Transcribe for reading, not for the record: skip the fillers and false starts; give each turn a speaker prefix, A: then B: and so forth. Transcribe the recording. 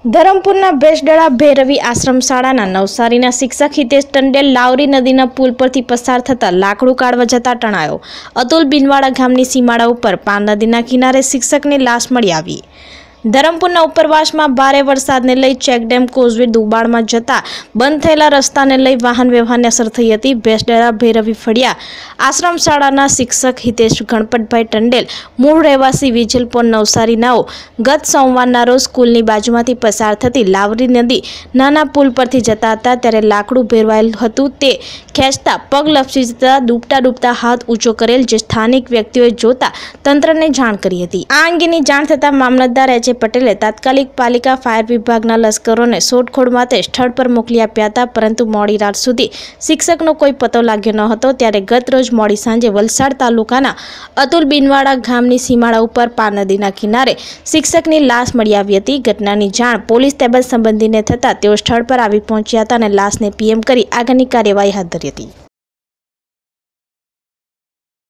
A: ધરમપુરના ભેંસડળા ભૈરવી આશ્રમ શાળાના નવસારીના શિક્ષક હિતેશ ટંડેલ લાવરી નદીના પુલ પરથી પસાર થતા લાકડું કાઢવા જતા ટણાયો। અતુલ બિનવાડા ગામની સીમાડા ઉપર પાન નદીના કિનારે શિક્ષકની લાશ મળી આવી। ધરમપુરના ઉપરવાસમાં ભારે વરસાદને લઈ ચેકડેમ કોઝવે દુબાણમાં જતા બંધ થયેલા રસ્તાને લઈ વાહન વ્યવહારને અસર થઈ હતી। ભેંસડળા ભૈરવી ફળિયા આશ્રમ શાળાના શિક્ષક હિતેશ ગણપતભાઈ ટંડેલ મૂળ રહેવાસી વિજલપોર નવસારીનાઓ ગત સોમવારના રોજ સ્કૂલની બાજુમાંથી પસાર થતી લાવરી નદી નાના પુલ પરથી જતા હતા ત્યારે લાકડું ભેરવાયેલ હતું તે ખેંચતા પગ લપસી જતા ડૂબતા હાથ ઊંચો કરેલ જે સ્થાનિક વ્યક્તિઓએ જોતા તંત્રને જાણ કરી હતી। આ અંગેની જાણ થતાં મામલતદાર એચ પટેલે તાત્કાલિક પાલિકા ફાયર વિભાગના લશ્કરોને શોધખોળ માટે સ્થળ પર મોકલી આપ્યા હતા, પરંતુ મોડી રાત સુધી શિક્ષકનો કોઈ પતો લાગ્યો ન હતો। ત્યારે ગત રોજ મોડી સાંજે વલસાડ તાલુકાના અતુલ બિનવાડા ગામની સીમાડા ઉપર પાન નદીના કિનારે શિક્ષકની લાશ મળી આવી હતી। ઘટનાની જાણ પોલીસ તેમજ સંબંધીને થતાં તેઓ સ્થળ પર આવી પહોંચ્યા હતા અને લાશને પીએમ કરી આગળની કાર્યવાહી હાથ ધરી હતી।